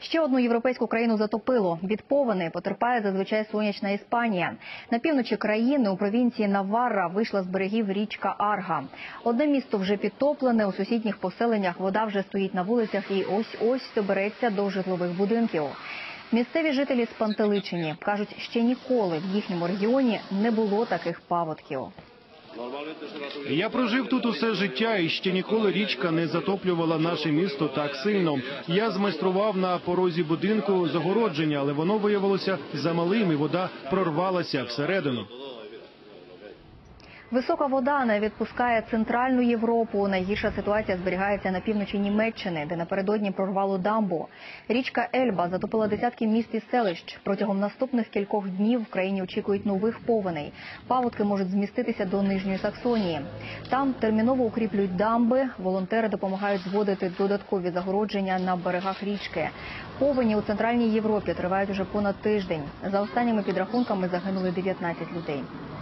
Ще одну європейську країну затопило. Від повені потерпає зазвичай сонячна Іспанія. На півночі країни у провінції Наварра вийшла з берегів річка Арга. Одне місто вже підтоплене, у сусідніх поселеннях вода вже стоїть на вулицях і ось-ось добереться до житлових будинків. Місцеві жителі спантеличені. Кажуть, ще ніколи в їхньому регіоні не було таких паводків. Я прожив тут усе життя, і ще ніколи річка не затоплювала наше місто так сильно. Я змайстрував на порозі будинку загородження, але воно виявилося замалим, і вода прорвалася всередину. Висока вода не відпускає центральну Європу. Найгірша ситуація зберігається на півночі Німеччини, де напередодні прорвало дамбу. Річка Ельба затопила десятки міст і селищ. Протягом наступних кількох днів в країні очікують нових повеней. Паводки можуть зміститися до Нижньої Саксонії. Там терміново укріплюють дамби, волонтери допомагають зводити додаткові загородження на берегах річки. Повені у Центральній Європі тривають уже понад тиждень. За останніми підрахунками загинули 19 людей.